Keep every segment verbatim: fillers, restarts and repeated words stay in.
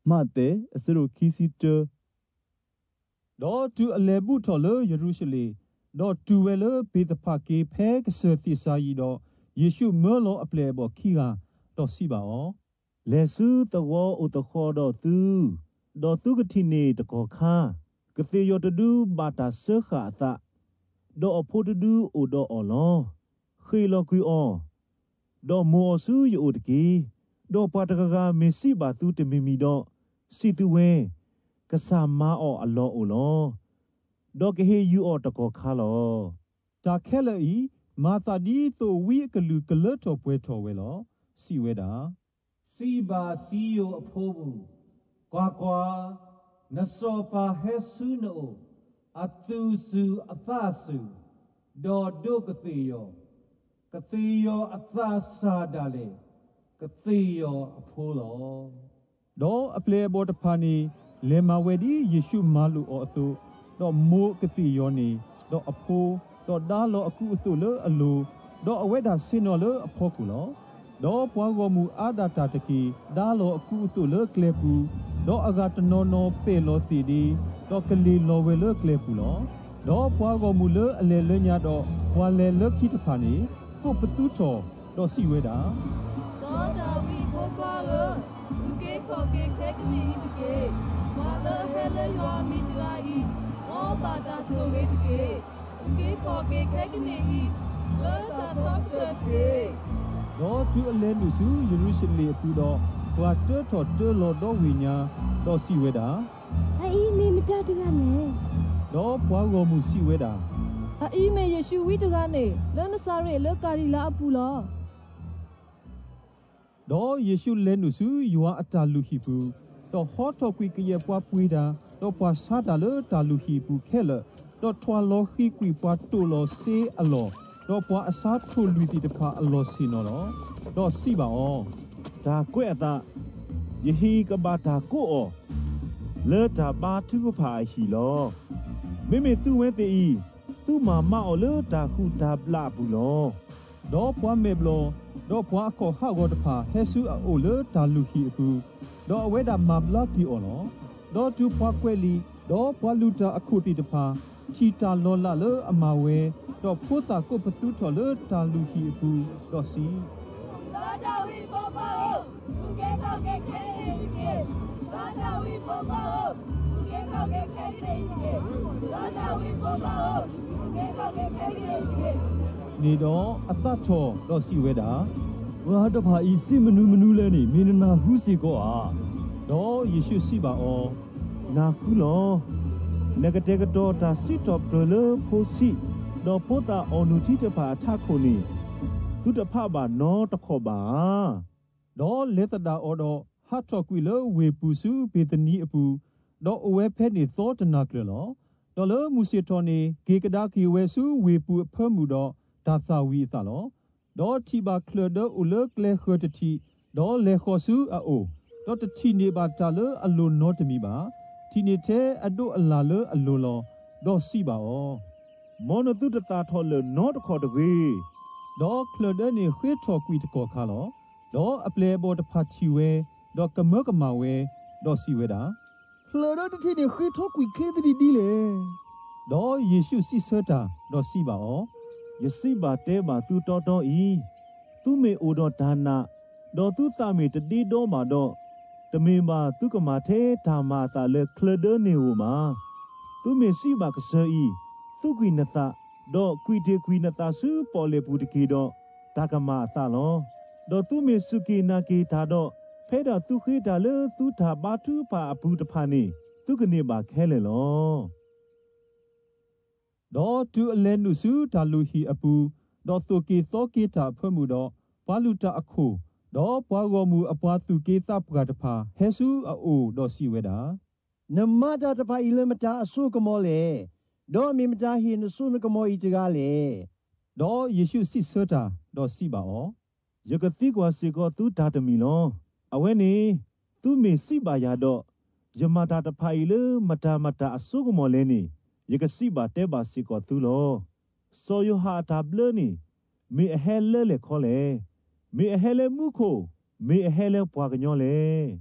มาเตอสโรคิซิเตดอตูอเลบุทอเลเยรูชเลดอตูเวเลเปตพาเกเพกเสติสายีดอเยซูเมโลอเปลบอคีกาดอสิบาอเลซูตะวออุตะคอดอตูดอตุกทิเนตะกอคากะเตยอตดูบาตาเสขะตะดออโพตดูโอดออลอခေလကွီအောဒေါ်မောဆူယိုတကီဒေါ်ပတကကမစ္စည်းဘာတူတမီမီတော့စီတူဝဲကဆာမာအောအလောအိုလောဒေါ်ကဟေယူအောတကောခါလောတာခဲလီမာသာဒီတိုဝီကလူကလတ်တော်ပွဲတော်ဝဲလောစီဝဲတာစီဘာစီယိုအဖိုးဘူးကွာကွာနစောပါဟဲဆူနိုအတူစုအဖဆူဒေါ်ဒုကတိယောกติโยอัตสาดาเลกติโยอโพโลดออเปลบอตพานีเลมาเวดีเยซูมาลูออตุดอโมกติโยนีดออโพดอดาโลอกุตุเลอลูดออเวดาซิโนเลออโพกุโลดอปวากมูอาดาตาตะกีดาโลอกุตุเลเคลปูดออากาตโนโนเปโลซีดีดอกลีโลเวเลเคลปูโลดอปวากมูเลอเลเลญาดอวาเลเลคิตพานีကိုပတူတော်တော့စီဝဲတာစောတာဝီဘောပါလလူကေခေါကေခဲကနေတကေမာလဟဲလေယောမီတလာဤမောပါတာဆိုဝဲတကေလူကေခေါကေခဲကနေဤလောတာထောက်တဲ့တေတော့သူအလဲလူစုယေရုရှလင်ပူတော့ဘွာတဲတော်တဲလော်တော့ဝိညာတော့စီဝဲတာအေးမေမတတကနေတော့ဘွာကောမှုစီဝဲတာอีเมเยชูวิตกาเนเลนซาเรเลกาลีลาอปูลอดอเยซูเลนุสุยัวอัตาลูฮีปูดอฮอตอกุยกะเยปวาปุยดาดอปวาซาดาเลตาลูฮีปูแค่ละดอทวาโลฮีกุยปวาโตโลเซอโลดอปวาอซาโทลุติตะพาอโลซิโนโลดอสิบาออดากวยตาเยฮีกะบาตาโกอเลตาบาทุกพาฮีโลเมเมตุเวเตอีသူမမအော်လတာခုတာပလာဘူးလောဒေါ်ပွားမေဘလောဒေါ်ပွားခေါ်ဟောက်ဂေါ်တဖာဟဲဆူအိုလတာလူခီအပူဒေါ်အဝဲတာမဘလာကီအော်လောဒေါ်တူပွားကွဲလီဒေါ်ပွားလူတာအခုတီတဖာချီတာလောလာလအမဝဲဒေါ်ဖိုးတာကိုပတူထော်လတာလူခီအပူဒေါ်စီသာဒဝီဘောပါလူကေကောကေခဲနေကေသာဒဝီဘောပါလူကေကောကေခဲနေကေသာဒဝီဘောပါနေတော့အသတ်ချောတော့စီဝဲတာဝါတဖာဤစိမနူးမနူးလဲနေမင်းနာဟုစီကောအားတော့ယေရှုစီပါအောနာခုလောနဂတေကတော့တာစီတော့ပလဖိုစီတော့ပိုတာအောနူတီတဖာထခုန်နေသူတဖပါနော်တခေါ်ပါတော့လက်တတာအောတော့ဟတ်တော့ကွေလဝေပူစုဘေတနီအပူတော့အဝဲဖက်နေသောတနာကလောဒေါ်လမူစီတော်နေဂေကဒါကီဝဲစုဝေပူအဖမှုတော့ဒါသာဝီသလောဒေါ်တီဘာကလဒဥလကလေခတ်တီဒေါ်လေခေါ်စုအိုဒေါ်တချီနေပါတလအလိုနောတမီပါတီနေတဲ့အဒုအလာလအလိုလောဒေါ်စီပါအောမောနတုတတာထော်လနောတခေါ်တကေဒေါ်ကလဒနေခွေထော်ကွီတကောခါလောဒေါ်အပလေဘောတဖာချီဝဲဒေါ်ကမကမဝဲဒေါ်စီဝဲတာခလရတတိနေခွေထောကွီခဲတတိဒီလေဒေါ်ယေရှုစီဆတာဒေါ်စီပါအောယစိပါတဲပါသူတော်တော်ဤသူမေအိုတော်ဒါနာဒေါ်သူတမေတတိတော်မှာတော့တမေမာသူကမာသေးဓမ္မာတာလေခလဒနေဝမှာသူမေစီပါကဆာဤသူကွီနတာဒေါ်ကွီတေကွီနတာစုပေါ်လေပူတကီတော့ဒါကမာအသလောဒေါ်သူမေစုကီနာကီတာတော့ဖဲတော်သူခေတာလေသူတာဘာသူပါအပူတဖာနေသူကနေပါခဲလေလောဒေါ်တူအလဲနုစုဒါလူဟီအပူဒေါ်သူကေသောကေတာဖွမှုတော့ဘာလူတာအခုဒေါ်ပွားကောမှုအပွားသူကေသပကတဖာဟဲဆူအိုဒေါ်စီဝဲတာနမတာတဖာဣလမတာအဆုကမောလေဒေါ်မီမတာဟီနဆုနကမောဤတကားလေဒေါ်ယေရှုစစ်ဆတာဒေါ်စီပါအောယကတိကွာစီကောသူဒါတမီလောအဝဲနေသူမေစီပါရတော့ယမတာတဖာဣလမတာမတာအဆုကမောလဲနေယကစီပါတဲပါစီကောသူလောဆိုယဟာတာဘလနီမေအဟဲလဲလေခေါ်လေမေအဟဲလဲမှုခိုမေအဟဲလဲပွားကညောလေ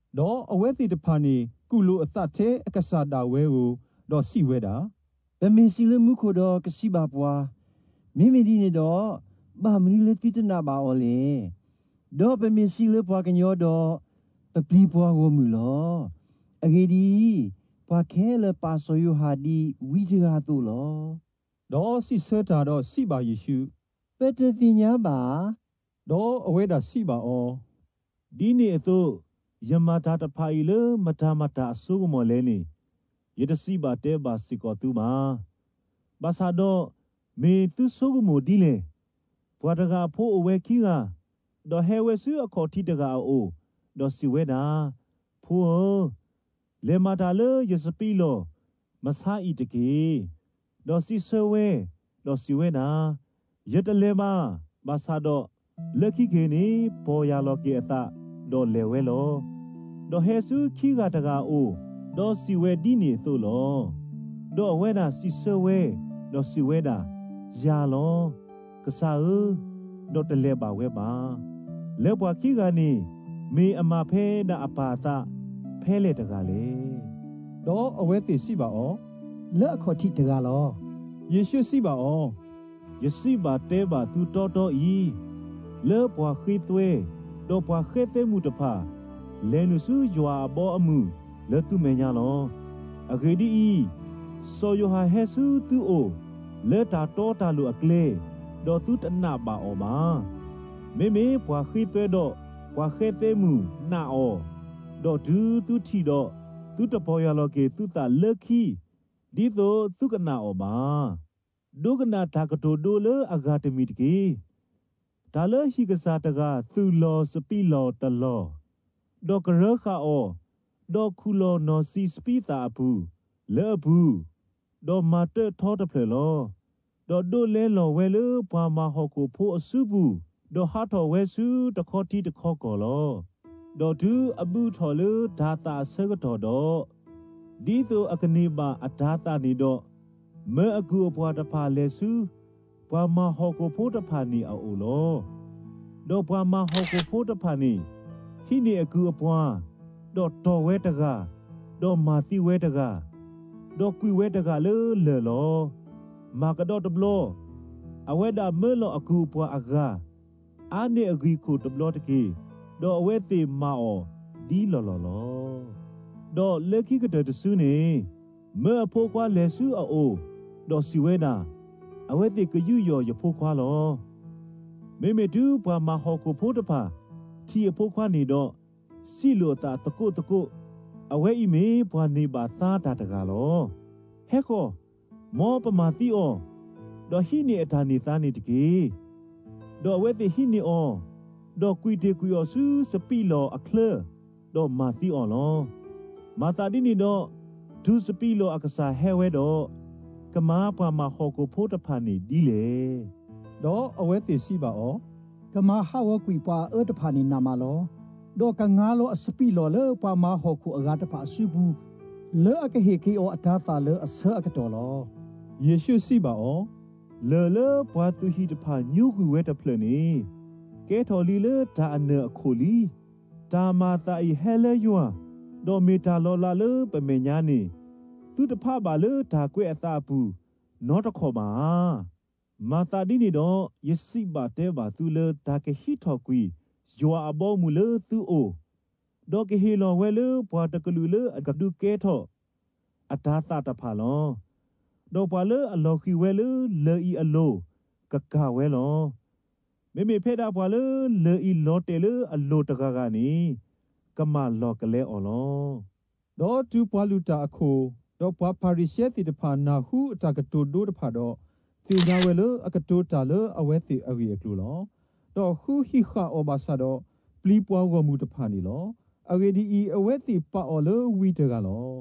ดอเอาเวติตะพานีกุโลอตะเทอกษาดาเวโอดอสิเวดาเปเมซิเลมุโคดอกสิบาปัวมิมิดีเนดอบามนีเลติตนาบาโอเลดอเปเมซิเลปัวกันยอดอปปลีปัวโกมุลออเกดีปัวแคเลปาโซยูฮาดีวิจราตุลอดอสิเซตาดอสิบาเยซูเปเตติญาบาดอเอาเวดาสิบาออဒီနေ့အသို့ယမတာတဖိုင်လမတာမတာအဆုကမော်လဲနေယတစီပါတဲပါစီကောတူမာဘာသာတော့မေသူဆုကမောဒီလေဘွာတကဖိုးအဝဲခီကဒေါ်ဟဲဝဲဆူအခေါ်တီတကအိုဒေါ်စီဝဲတာဖိုးလေမတာလေယစပီလောမဆာဤတကေဒေါ်စီဆဝဲဒေါ်စီဝဲတာယတလေမဘာသာတော့လက်ခိခေနေပေါ်ရလောကေအတဒေါ်လေဝဲလောဒေါ်ဟဲဆူခီကတကအိုဒေါ်စီဝဲဒီနေသို့လောဒေါ်ဝဲတာစီဆဝဲဒေါ်စီဝဲတာယာလောကဆာအဒေါ်တလေပါဝဲပါလဲပွားခီကနေမေအမဖဲတာအပါတာဖဲလေတကလေดอเอาเวติสิบาออเลอะขอทิตกาลอเยซูสิบาออယစီပါတဲပါသူတော်တော်ဤလဲပွားခိသွဲဒေါ်ပွားခဲတဲမှုတဖာလဲနုစုယွာဘောအမှုလဲသူမေညာလောအဂေဒီဤဆိုယိုဟာဟဲဆူသူအိုလဲတာတော်တာလူအကလေဒေါ်သူတနာပါအောမာမေမေပွားခိသွဲတော့ပွားခဲတဲမှုနာအောဒေါ်ဒူသူထီတော့သူတပေါ်ရလောကေသူတာလက်ခီဒီသောသူကနာအောမာဒုကနာတာကတိုဒိုလအဂါတမီတကေဒါလဟိကစားတကသူလောစပီလောတလောဒေါကရခါအောဒေါခုလောနော်စီစပီတာဘူးလေဘူးဒေါမာတထောတဖလေလောဒေါဒိုလဲလောဝဲလေပွာမာဟောကိုဖိုးအစုဘူးဒေါဟာထောဝဲစုတခေါတီတခေါကောလောဒေါဒူအဘူထောလေဒါတာဆကတော်တော့ဒီသောအကနေပါအဒါတာနေတော့မဲအကူအပွားတဖာလဲစုပွာမာဟောကိုဖိုးတဖာနေအောလောဒေါပွာမာဟောကိုဖိုးတဖာနေခိနေအကူအပွားဒေါတော်ဝဲတကဒေါမာတိဝဲတကဒေါကွီဝဲတကလေလေလောမာကဒေါတဘလောအဝဲဒါမဲလောအကူအပွားအကာအာနေအဂီကိုတဘလောတကေဒေါအဝဲတေမာအောဒီလောလောလောဒေါလက်ခိကတဲ့တဆူနေမဲအဖို့ကွာလဲစုအိုဒေါ်စီဝဲနာအဝဲတိကယူယောရဖို့ခွာလောမေမေတူပွားမဟောကိုဖို့တဖာတီအဖို့ခွာနေတော့စီလိုတာတကုတ်တကုတ်အဝဲဤမေပွားနေပါသားတာတကလောဟဲခေါမောပမာတိအောဒေါ်ဟိနေအထာနေသားနေတကေဒေါ်အဝဲတိဟိနေအောဒေါ်ကွီတေကွီယောဆူစပီလောအခလဒေါ်မာတိအောလောမာတာဒီနေတော့ဒုစပီလောအကစားဟဲဝဲတော့ကမာပွားမဟောကိုဖို့တဖာနေဒီလေดอเอาเวติสิบาอกะมาฮาวกุยปาเอตพานินามาลอดอกะงาโลอสปิโลเลปามาฮอคุอากาตพาสุบูเลอะกะเฮกิโออัตตาเลอเซอะกะตอลอเยซูสิบาอเลเลပွားသူဟိတဖာညုကူဝဲတဖလနေကဲထော်လီလေဒါအနခိုလီဒါမာတာဤဟဲလေယွာဒေါ်မီတာလောလာလေပမေညာနေသူတဖပါလေဒါကွဲအတာဘူးနောတခေါ်ပါမာတာဒီနေတော့ယစိပါတဲပါသူလေဒါကဟိထော်ကွီယွာအဘောမူလေသူအိုဒေါကဟီလောဝဲလေပွားတကလူလေအကဒုကဲထော်အတာတာတဖာလောဒေါပွာလေအလောခီဝဲလေလေဤအလိုကကဝဲလောမေမေဖဲတာပွာလေလေဤလောတဲလေအလိုတကကနေကမလောကလဲအော်လောดอတူပွာလူတာအခုดอပွာပါရိရှဲတိတဖာနာဟုအတကတိုဒိုတဖာတော့သေညာဝဲလေအကတိုတာလေအဝဲတိအဂီအကလူလောดอဟုဟိခါအောဘာဆာတော့ပလီပွားဝမှုတဖာနေလောအဂေဒီအဝဲတိပါအော်လေဝီတကလော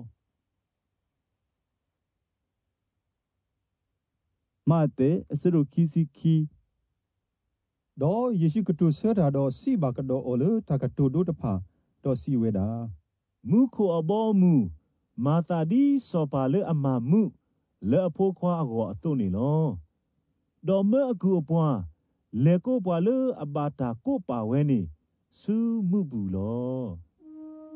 မာတေအစရုခီစီခီဒေါ်ယေရှုကတုဆရာဒေါ်စီဘာကဒေါ်အိုလေတကတိုဒိုတဖာဒေါ်စီဝဲတာမုခိုအဘောမူမာတာဒီစောပါလေအမမုလေအဖို့ခွာအကောအတုန်နေလောဒေါ်မအကူအပွားလေကိုပွားလေအဘာတာကိုပါဝဲနေစူမှုဘူးလောဒ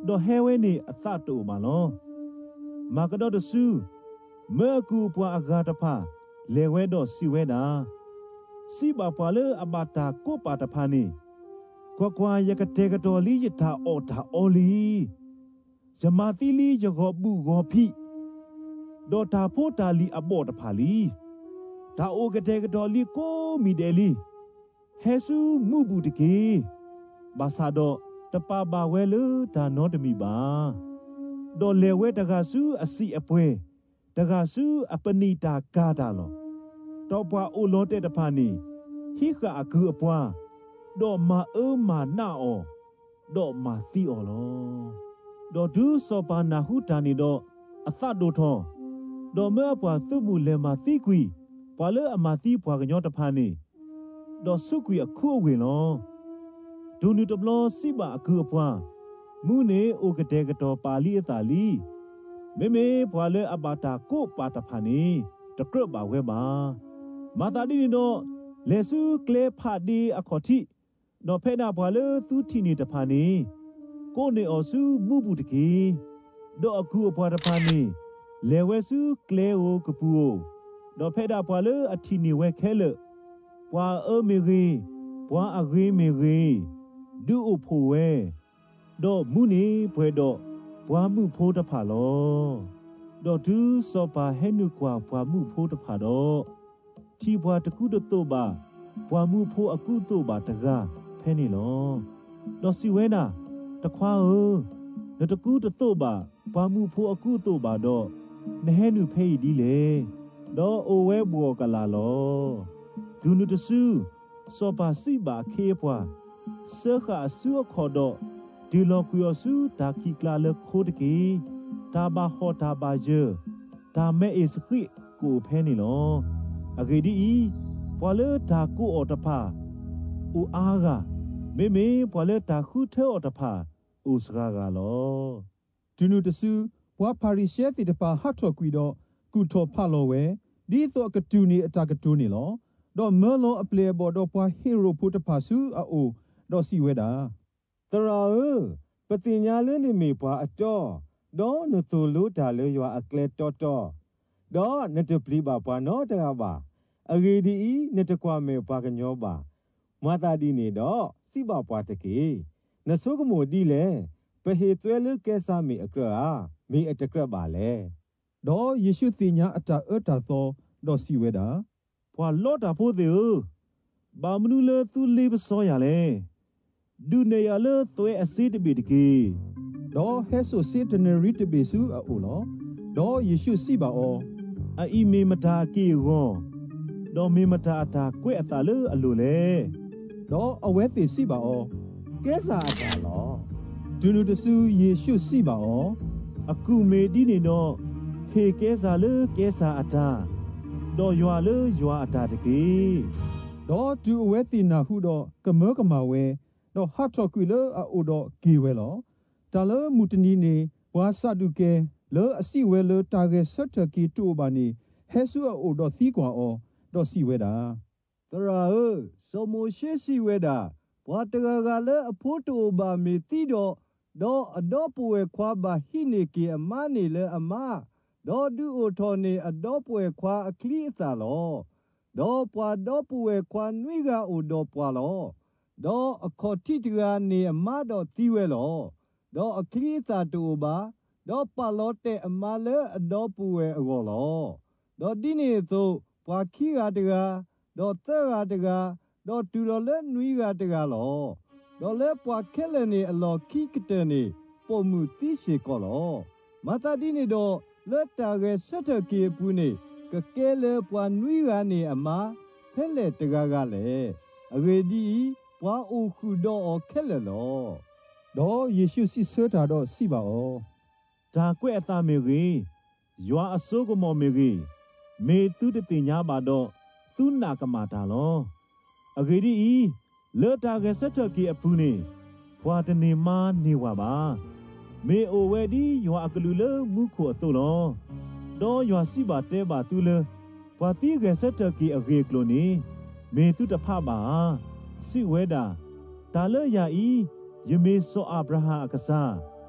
ดอเฮเวนี่อัตโตมาลอมากระดอดซูเมื่อกูปัวอากาตพาเลเวดอสิเวดาสิบาปาเลอบาตาโกปาตพานีกว่ากว่ายกเตกตอลียตาโอตาโอลีจมาติลียกบุกอพีดอตาโพตาลีอบอตพาลีตาโอกเตกตอลีโกมีเดลีเฮซูมูบูตเกบาซาโดตปาบาเวลตาโนตมีบาดอเลเวตกาซูอสิอป่วยตกาซูอปนีตากาตาโลตอปวาโอโลเตตพานีฮิกะอคืออปวาดอมาเอมานาออดอมาตีออโลดอดูโซปานาหูตานีดออัตโดทอดอเมื่อปวาตุมูเลมาตีกุยปวาเลอมาตีปวากญอตพานีดอสุกุยอคูเวโลดูนุตบลอสิบาอคืออปวามูเนโอกเตกตอปาลีอตาลีเมเมปวาเลอบาตาโกปาตพานีตะกรบาเวบามาตาดีโนเลซูเคลพาดีอคอทิโนเพนาปวาเลตูทีนีตพานีโกเนอซูมูบุตกีดออคูปวาตพานีเลเวซูเคลโอกปูโอโนเพดาปวาเลอทีนีเวเคเลปวาเอเมรีปวาอเรเมรีดูอุโพเวดอมูนีเปดอปวามุโพตพาโลดอดูโซปาเฮนุกวาปวามุโพตพาโดทีปวาตะกุดโตบาปวามุโพอกุโตบาตะกาเพนีโลดอสิเวนาตะควาเอนตะกุดโตบาปวามุโพอกุโตบาดอนเฮนุเพยดีเลดอโอเวบัวกะลาโลดูนุตซูโซปาสิบาเคปวาเสขะซัวขอดอดีลอคุยซูตาคิกลาเลโคตกีตาบาฮอตาบาเจตาเมเอสคิกูเพนีโลอเกดีอีปวาเลตากูออตพาอูอากาเมเมปวาเลตาคูเทออตพาอูสกากาโลดูนุตซูวาพาริเชติตปาฮัตโตกุยดอกูโทพาโลเวดีโตกตูนีอตากตูนีโลดอเมโลอเปลบอดอปวาฮีโรพุตพาซูอาโอดอสิเวดาตราเอปฏิญญาเลนิมีปวาอจอดอนตูลูดาเลยวาอเกลตอตอดอนตปลีบาปานอตราบาอเกดีอีนตกวาเมปากญอบามาตาดีนีดอสิบาปวาตะกีนสุกโมดีเลปะเฮตเวลเกซามีอกรามีอตกระบาเลดอเยซูติญาอตาเอตาโตดอสิเวดาปวาลอตาโพเตอบามนุเลตุลีบซอยาเลดูเนยาเลตัวเอซิดบิดกีดอเฮโซเซตเนริตเบซูอาโอลอดอเยซูสิบาโออาอีเมมตากีโกดอเมมตาตาเกวตาเลอโลเลดออเวติสิบาโอเกซาตาลอดูนุตซูเยซูสิบาโออากูเมดีเนโนเฮเกซาเลเกซาอาตาดอยัวเลยัวอาตาตะกีดอดูอเวตินาฮูดอกะเมกะมาเวดอฮัตโตกุยเลอาโอดอกีเวลอตาเลมุตนีเนวาซาดุเกเลอสิเวเลตาเกสัตกีตูบานีเฮซูอาโอดอธีกวาออดอสิเวดาตราเอโซโมเชสิเวดาปวาตกะกะเลอโพโตบามีติดอดออดอปเวควาบาฮิเนกีอมานีเลอมาดอดูโอทอเนอดอปเวควาอคลีซาลอดอปวาดอปเวควานุยกาโอดอปวาลอดออคอทิตกาเนอมาดอติเวลอดออคลีซาตูบาดอปาโลเตอมาเลอดอปเวอโกลอดอดิเนโตปวาคีกาตกาดอเตกาตกาดอตูโลเลนุยกาตกาลอดอเลปวาเคเลเนอลอคีกเตเนปอมุติเสกอลอมาตาดิเนดอเลตาเกสัตกีปูเนกะเกเลปวานุยกาเนอมาเพเลตกากาเลอเรดีปวาโอคูดออเคเลลอดอเยซูสิเซตาดอสิบาโอตาเกวตาเมรียัวอโซกโมเมรีเมตุตติญาบาดอตุนากมาตาลออเกดีอีเลตาเกสัตกีอปูเนปวาตเนมาเนวาบาเมโอเวดียัวอกลูเลมุโคอโตลอดอยัวสิบาเตบาตุเลปวาติเกสัตกีอเกกโลนีเมตุตพาบาสิเวดาตาเลยาอียเมโซอับราฮาอักษา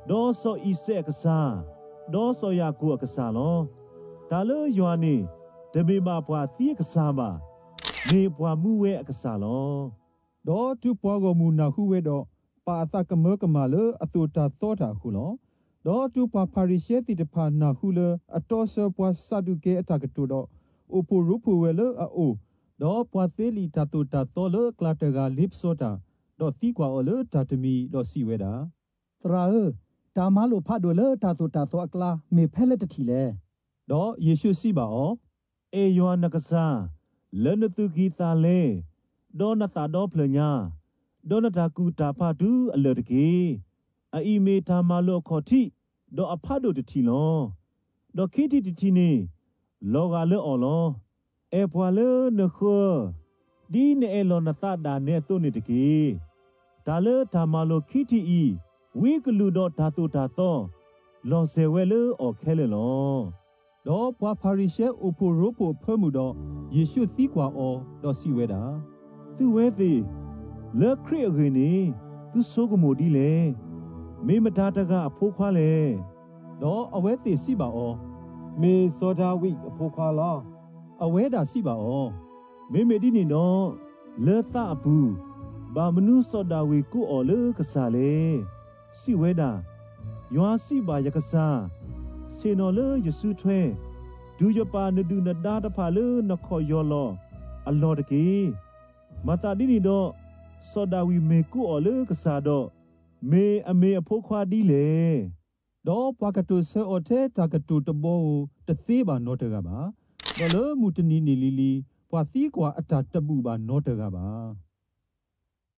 ดอซออีเซกษาดอซอยากูกษาลอตาเลยอนีเดเมมาปวาตีกษามาเมปวามูเวกษาลอดอตุปวากมูนาฮูเวดอปาตากเมกมาเลอตุตาโตตาฮูลอดอตุปาพาริเชติตพานาฮูเลอตอเซปวาซาดุเกอตากตุดออุปูรุปูเวเลอโอดอปวาเตลีตาตุตาโตเลกลาเตกาลิปโซตาดอตีกว่าอเลตาตมีดอซีเวดาตราเอตามาโลพาโดเลตาตุตาโตอักลาเมเพเลตทีเลดอเยซูซีบาอเอยอนักษาเลนตุกีตาเลดอนาตาดอเพลญาดอนาตากูตาพาดูอเลตเกอีเมตามาโลคอติดออพาโดตทีลอดอเคติตทีนีลอกาเลออลอเอปวาเลนคอดีเนเอลอนาตาดาเนตุนิตเกตาเลตามาโลคิทีอีวิกลูดอตาตุตาโตลอเซเวเลออเคเลลอดอปวาพาริเชอุปูรุปูเพิ่มดอเยซูตีกว่าอดอซีเวดาตุเวติเลครีเกนีตุโซกโมดีเลเมมตาตกะอโพควาเลดออเวติซีบาอเมโซดาวิอโพควาลออเวดาซีบาอเมเมดินีนอเลตาบูบามนุโซดาวิกูออเลกษาเลစီဝဲတာယွာစီပါယကစားစေနော်လေယဆုထွဲဒူယပါနဒူနဒါတဖာလေနခေါ်ယောလောအလောတကေမတာဒီနီတော့စောဒဝီမေကူအော်လေကစားတော့မေအမေအဖိုးခွာဒီလေดอปากตุเซโอเทตากตุตโบตะเซบานอตกะบาบลมุตนีนีลีลีปวาซีกว่าอตตะตะบุบานอตกะบา